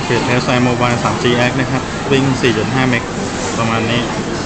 เพจ SI Mobile 3G X นะครับวิ่ง 4.5 เมกประมาณนี้